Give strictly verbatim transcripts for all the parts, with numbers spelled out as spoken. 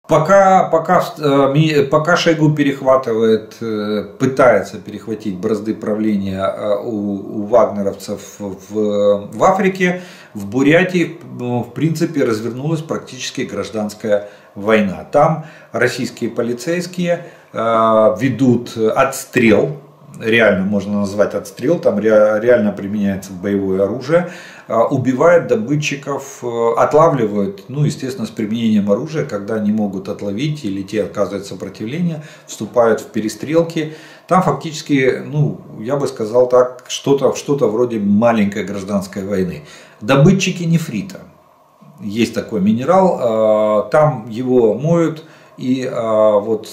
Пока, пока, пока Шойгу перехватывает, пытается перехватить бразды правления у, у вагнеровцев в, в Африке, в Бурятии, в принципе, развернулась практически гражданская война. Там российские полицейские ведут отстрел, реально можно назвать отстрел, там реально применяется боевое оружие, убивают добытчиков, отлавливают, ну, естественно, с применением оружия, когда не могут отловить или те оказывают сопротивление, вступают в перестрелки. Там фактически, ну, я бы сказал так, что-то что-то вроде маленькой гражданской войны. Добытчики нефрита. Есть такой минерал, там его моют, и вот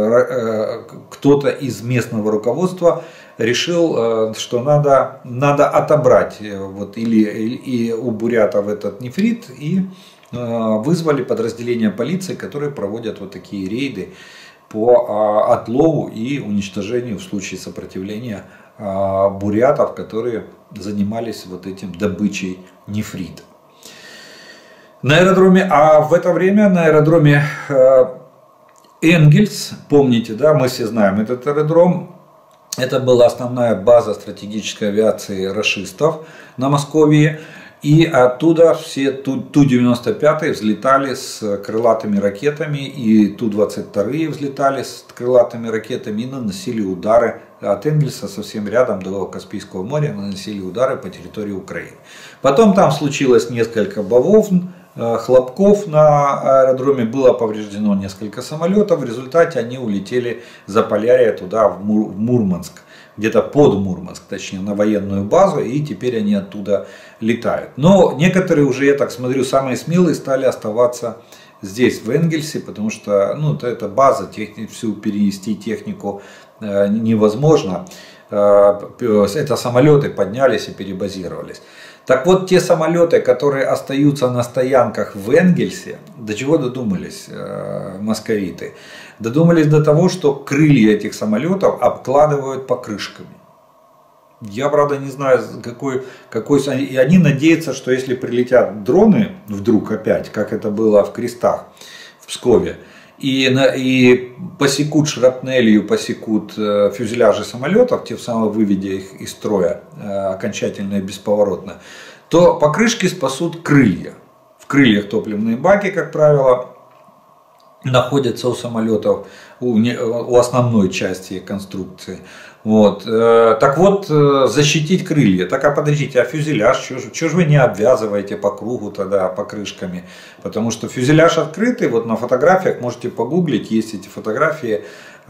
кто-то из местного руководства решил, что надо, надо отобрать вот, или, и у бурятов этот нефрит, и вызвали подразделения полиции, которые проводят вот такие рейды по отлову и уничтожению в случае сопротивления бурятов, которые занимались вот этим добычей нефрита. На аэродроме, а в это время на аэродроме Энгельс, помните, да, мы все знаем этот аэродром, это была основная база стратегической авиации рашистов на Московии, и оттуда все Ту девяносто пять взлетали с крылатыми ракетами, и Ту двадцать два взлетали с крылатыми ракетами и наносили удары от Энгельса совсем рядом до Каспийского моря, наносили удары по территории Украины. Потом там случилось несколько бавовн, хлопков, на аэродроме было повреждено несколько самолетов, в результате они улетели за Полярье туда, в Мурманск, где-то под Мурманск, точнее, на военную базу, и теперь они оттуда летают. Но некоторые уже, я так смотрю, самые смелые стали оставаться здесь, в Энгельсе, потому что, ну, это база, техни, всю перенести технику невозможно. Это самолеты поднялись и перебазировались. Так вот, те самолеты, которые остаются на стоянках в Энгельсе, до чего додумались э, московиты? Додумались до того, что крылья этих самолетов обкладывают покрышками. Я, правда, не знаю, какой, какой... И они надеются, что если прилетят дроны вдруг опять, как это было в Крестах, в Пскове, и, и посекут шрапнелью, посекут фюзеляжи самолетов, тем самым выведя их из строя окончательно и бесповоротно, то покрышки спасут крылья. В крыльях топливные баки, как правило, находятся у самолетов, у, у основной части конструкции. Вот. Так вот, защитить крылья. Так, а подождите, а фюзеляж, что же вы не обвязываете по кругу тогда покрышками? Потому что фюзеляж открытый, вот на фотографиях, можете погуглить, есть эти фотографии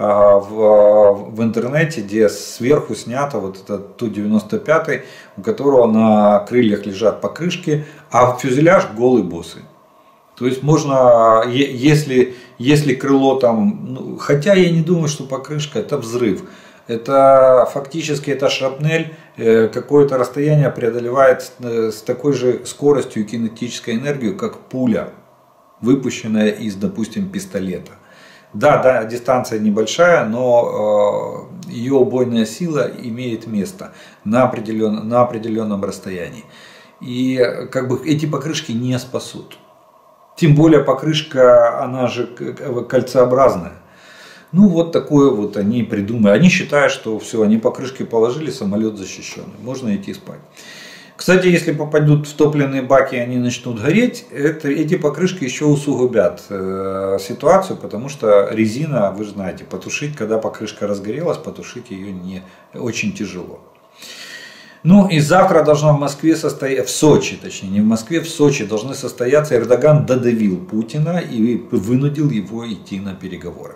в, в интернете, где сверху снято вот этот Ту девяносто пять, у которого на крыльях лежат покрышки, а фюзеляж голый босый. То есть можно, если, если крыло там, ну, хотя я не думаю, что покрышка это взрыв. Это фактически это шрапнель, какое-то расстояние преодолевает с такой же скоростью и кинетической энергией, как пуля, выпущенная из, допустим, пистолета. Да, да, дистанция небольшая, но ее убойная сила имеет место на определенном, на определенном расстоянии. И как бы эти покрышки не спасут. Тем более покрышка, она же кольцеобразная. Ну вот такое вот они придумали. Они считают, что все, они покрышки положили, самолет защищенный. Можно идти спать. Кстати, если попадут в топливные баки и они начнут гореть, это, эти покрышки еще усугубят э, ситуацию, потому что резина, вы же знаете, потушить, когда покрышка разгорелась, потушить ее не очень тяжело. Ну и завтра должна в Москве состоять, в Сочи, точнее, не в Москве, в Сочи должны состояться, Эрдоган додавил Путина и вынудил его идти на переговоры.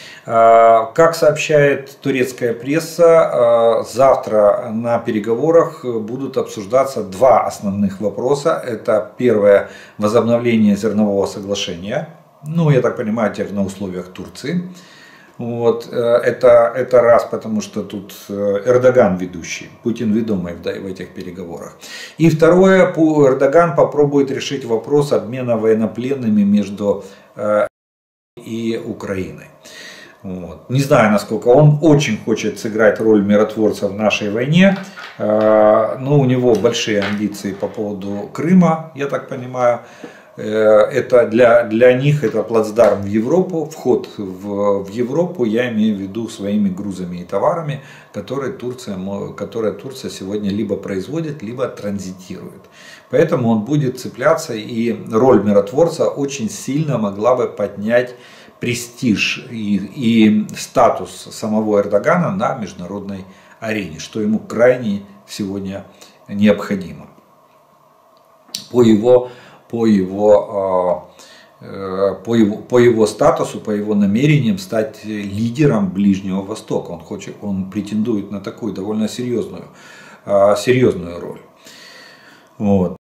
Как сообщает турецкая пресса, завтра на переговорах будут обсуждаться два основных вопроса. Это первое, возобновление зернового соглашения, ну я так понимаю, теперь на условиях Турции. Вот, это, это раз, потому что тут Эрдоган ведущий, Путин ведомый в этих переговорах. И второе, Эрдоган попробует решить вопрос обмена военнопленными между и Украиной. Вот. Не знаю, насколько он очень хочет сыграть роль миротворца в нашей войне, но у него большие амбиции по поводу Крыма, я так понимаю. это для, для них это плацдарм в Европу, вход в, в Европу, я имею в виду своими грузами и товарами, которые Турция, которые Турция сегодня либо производит, либо транзитирует. Поэтому он будет цепляться, и роль миротворца очень сильно могла бы поднять престиж и, и статус самого Эрдогана на международной арене, что ему крайне сегодня необходимо. По его, по его, по его, по его статусу, по его намерениям стать лидером Ближнего Востока. Он, хочет, он претендует на такую довольно серьезную, серьезную роль. Вот.